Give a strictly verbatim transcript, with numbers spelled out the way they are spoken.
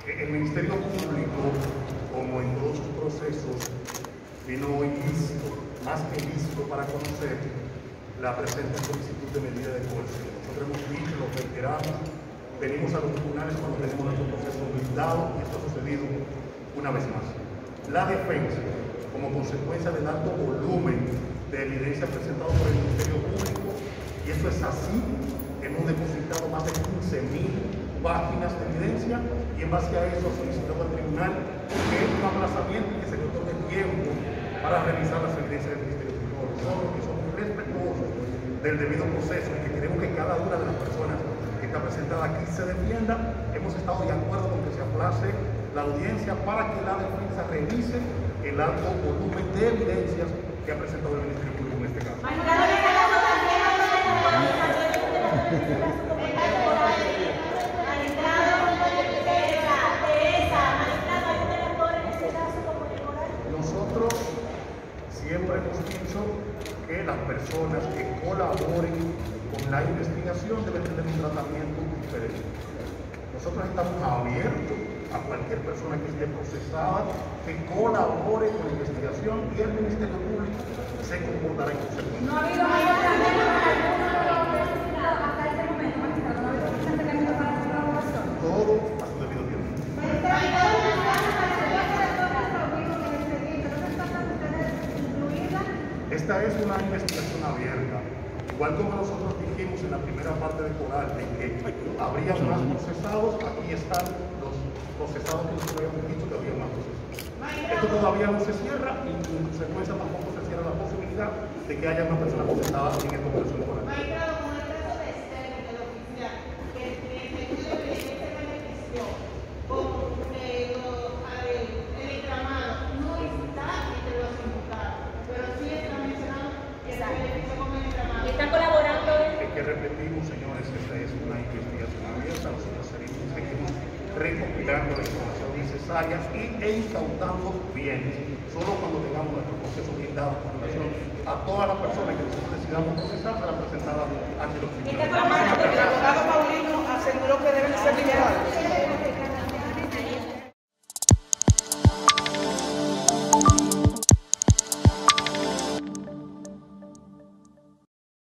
El Ministerio Público, como en todos sus procesos, vino hoy listo, más que listo, para conocer la presente solicitud de medida de coerción. Nosotros hemos dicho, lo reiteramos, venimos a los tribunales cuando tenemos nuestro proceso blindado, y esto ha sucedido una vez más. La defensa, como consecuencia del alto volumen de evidencia presentado por el Ministerio Público, y esto es así, hemos depositado más de quince mil páginas de evidencia, y en base a eso solicitado al tribunal que es un aplazamiento y que se le otorgue tiempo para revisar las evidencias del Ministerio Público. Nosotros, que somos respetuosos del debido proceso y que queremos que cada una de las personas que está presentada aquí se defienda, hemos estado de acuerdo con que se aplace la audiencia para que la defensa revise el alto volumen de evidencias que ha presentado el Ministerio Público en este caso. Nosotros siempre hemos dicho que las personas que colaboren con la investigación deben tener un tratamiento diferente. Nosotros estamos abiertos a cualquier persona que esté procesada, que colabore con la investigación, y el Ministerio Público se comportará en consecuencia. No ha habido hasta este momento, magistrado, no ha habido un acercamiento para la colaboración. Todo a su debido tiempo. Esta es una investigación abierta. Igual como nosotros dijimos en la primera parte del coral, de que habría más procesados, aquí están los procesados que nosotros habíamos dicho que había más procesados. Esto todavía no se cierra y en consecuencia tampoco se cierra la posibilidad de que haya una persona procesada en esta operación coral. Magistrado, con el caso de Esther, del oficial, que el ejercicio de violencia se benefició con eh, los, eh, el entramado, no está entre los imputados, pero sí está mencionado que se benefició con el entramado. ¿Está colaborando él? Es que repetimos, señores, esta es una investigación abierta. Nosotros seguimos recopilando la información necesaria y, e incautando bienes. Solo cuando tengamos nuestro proceso blindado con relación a todas las personas que nosotros decidamos procesar será presentada ante los tribunales. El abogado Paulino aseguró que deben ser liberados.